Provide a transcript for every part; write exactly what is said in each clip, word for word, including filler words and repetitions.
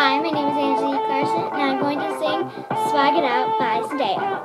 Hi, my name is Angie Larsen, and I'm going to sing Swag It Out by Zendaya.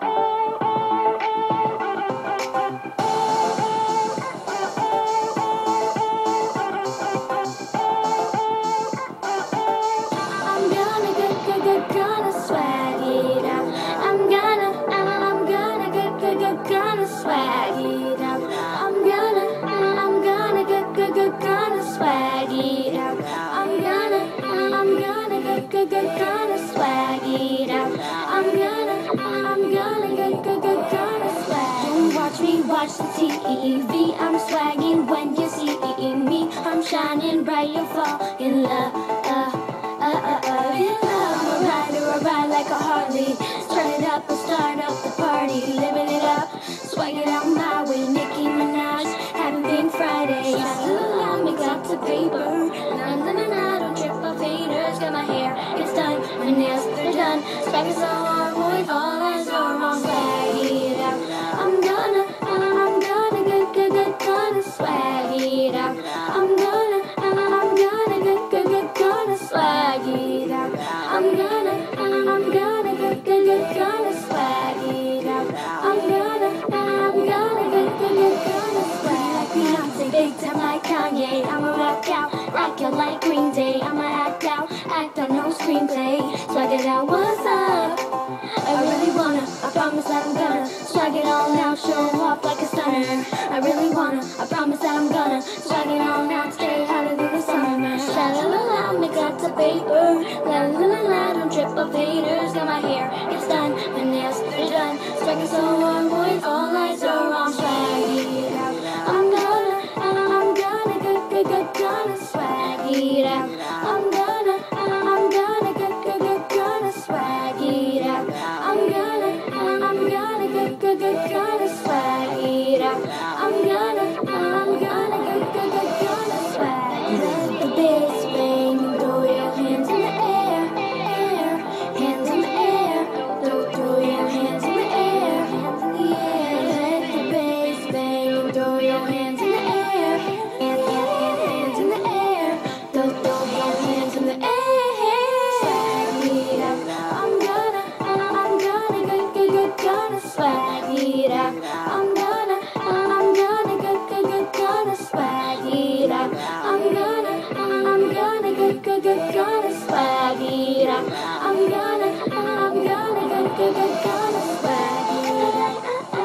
I'm gonna, go, go, go, gonna swag it out. I'm gonna, I'm gonna, go, go, go, gonna swag it out. I'm gonna, I'm gonna, go, go, go, gonna swag it out. I'm gonna, I'm gonna, go, go, go, gonna swag it out. I'm gonna, I'm gonna, go, go, go, gonna swag. Don't watch me watch the T V. I'm swagging when you see me. I'm shining bright, you'll fall in love. Uh, Uh, uh, uh, in love, a rider, a ride like a Harley. Turn it up and start up the party. Living it up, swag it out my way. Nicki Minaj, happy Pink Friday. Allow me got to paper. Na na na na, don't trip off haters. Got my hair, it's done. My nails, they're done. Swag is so hard, boys, all eyes are on. Swag it out. I'm gonna, I'm gonna, go, go, go, gonna swag it out. I'm gonna, I'm gonna, go, go, go, gonna swag it out. I'm gonna, I'm gonna, go, go, go, gonna swag it out. I'm gonna, I'm gonna, go, go, go, gonna swag it out. Beyonce, big time like Kanye. I'ma rock out, rock out like Green Day. I'ma act out, act out, no screenplay. Swag it out, what's up? I really wanna, I promise that I'm gonna swag it all now, show off like a stunner. I really wanna, I promise that I'm gonna swag it all now, stay hotter than the summer. Sha la la la, make up the paper. La la la la, don't trip up haters. Got my hair, it's done, my nails, they're done. Swag it so hard, boys, all eyes are on. Swag it out. I'm gonna, I'm gonna, go, go, go, gonna swag it out. I'm gonna, I'm gonna, go, go, go, gonna swag it out. I'm gonna, I'm gonna, go, go, go, gonna swag it out. I'm gonna, I'm gonna, go, go, go, gonna swag it out. Let the bass bang and throw your hands in the air, air, hands in the air. Throw, throw your hands in the air, hands in the air. Let the bass bang and throw your hands in the air, hand, hand, hand, hands in the air. Throw, throw your hands in the air. Swag it out. I'm gonna, I'm gonna, go, go, go, gonna swag it out. I'm gonna, I'm gonna, go, go, go, gonna swag it out. I'm gonna, I'm gonna, go, go, go, gonna swag it out. I'm gonna, I'm gonna, go, go, go, gonna swag it out.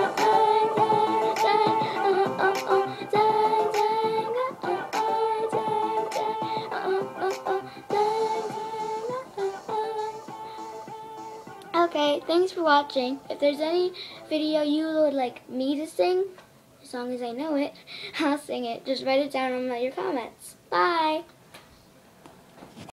Okay, thanks for watching. If there's any video you would like me to sing, as long as I know it, I'll sing it. Just write it down in your comments. Bye!